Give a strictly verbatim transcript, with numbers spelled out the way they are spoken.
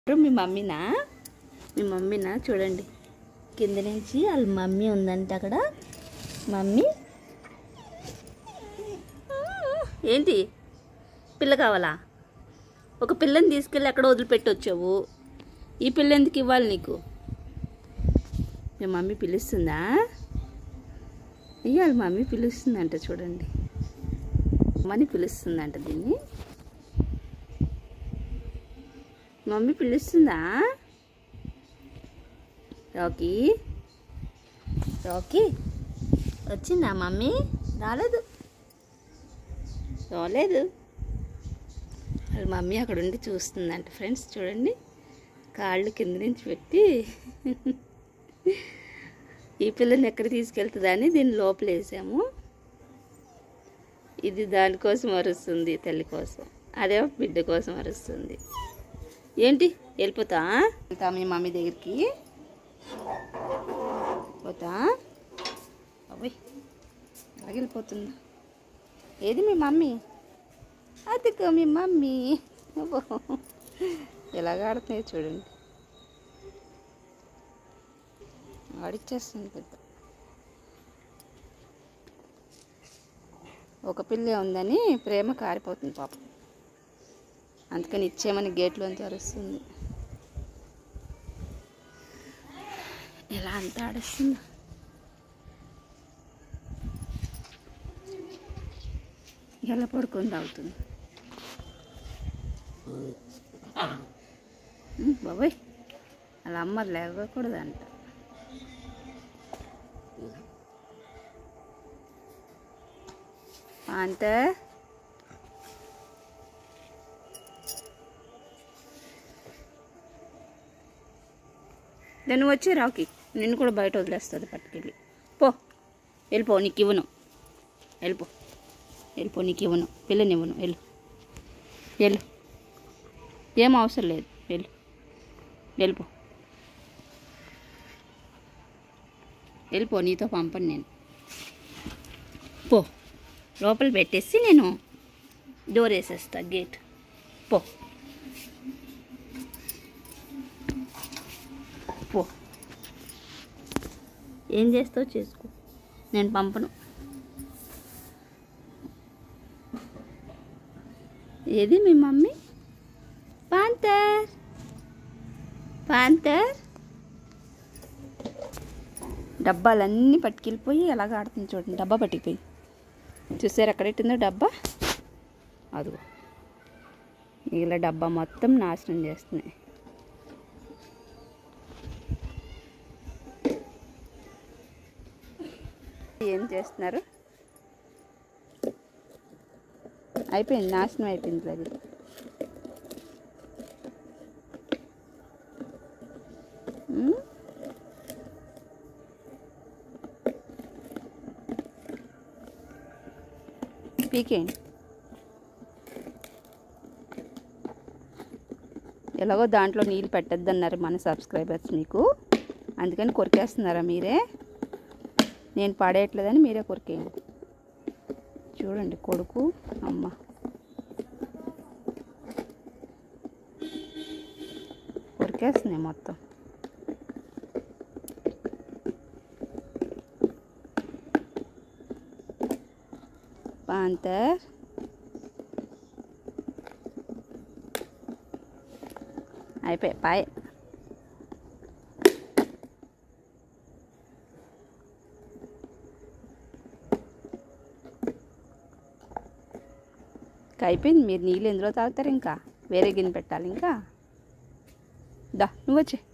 మీ మమ్మీనా మీ మమ్మీనా చూడండి కింద నుంచి వాళ్ళ మమ్మీ ఉందంట అక్కడ మమ్మీ ఏంటి పిల్ల కావాలా ఒక పిల్లని తీసుకెళ్ళి ఎక్కడ వదిలిపెట్టి వచ్చావు ఈ పిల్ల ఎందుకు ఇవ్వాలి నీకు మీ మమ్మీ పిలుస్తుందా ఇవాళ మమ్మీ పిలుస్తుందంట చూడండి మమ్మీ పిలుస్తుందంట దీన్ని మమ్మీ పిలుస్తుందా రాకీ రాకీ వచ్చిందా మమ్మీ రాలేదు రాలేదు వాళ్ళ మమ్మీ అక్కడ ఉండి చూస్తుందంట ఫ్రెండ్స్ చూడండి కాళ్ళు కింద నుంచి పెట్టి ఈ పిల్లని ఎక్కడ తీసుకెళ్తుందని దీన్ని లోపల వేసాము ఇది దానికోసం అరుస్తుంది తల్లి కోసం అదే బిడ్డ కోసం అరుస్తుంది ఏంటి వెళ్ళిపోతా వెళ్తా మీ మమ్మీ దగ్గరికి పోతా అవ్వయ్ అలాగే వెళ్ళిపోతుందా ఏది మీ మమ్మీ అదిగో మీ మమ్మీ ఎలాగ ఆడుతున్నాయి చూడండి ఆడిచ్చేస్తుంది పెద్ద ఒక పిల్లే ఉందని ప్రేమ కారిపోతుంది పాపం అందుకని ఇచ్చేమని గేట్లోంచి అరుస్తుంది ఎలా అంతా ఆడుస్తుంది ఎలా పడుకొని తాగుతుంది బాబాయ్ అలా అమ్మ లేవకూడదంట అంతే నేను వచ్చి రాకి నిన్ను కూడా బయట వదిలేస్తుంది పట్టుకెళ్ళి పో వెళ్ళిపో నీకు ఇవ్వను వెళ్ళిపో వెళ్ళిపో నీకు ఇవ్వను పిల్లని ఇవ్వను వెళ్ళు వెళ్ళు ఏం అవసరం లేదు వెళ్ళు వెళ్ళిపో వెళ్ళిపో నీతో పంపను నేను పో లోపల పెట్టేసి నేను డోర్ వేసేస్తా గేట్ పో పో ఏం చేస్తావు చేసుకో నేను పంపను ఏది మీ మమ్మీ పాంతర్ పాంతర్ డబ్బాలన్నీ పట్టుకెళ్ళిపోయి ఎలాగ ఆడుతుంది చూడండి డబ్బా పట్టుకుపోయి చూసారు ఎక్కడ పెట్టిందో డబ్బా అదిగో ఇలా డబ్బా మొత్తం నాశనం చేస్తున్నాయి ఏం చేస్తున్నారు అయిపోయింది నాశనం అయిపోయింది అది పీకేయండి ఎలాగో దాంట్లో నీళ్ళు పెట్టద్దన్నారు మన సబ్స్క్రైబర్స్ మీకు అందుకని కొరికేస్తున్నారా మీరే నేను పడేయట్లేదని మీరే కొరికేయండి చూడండి కొడుకు అమ్మ కొరికేస్తున్నాయి మొత్తం పాంతర్ అయిపోయి పాయ్ అయిపోయింది మీరు నీళ్ళు ఎందులో తాగుతారు ఇంకా వేరే గిన్నె పెట్టాలి ఇంకా దా నువ్వు వచ్చే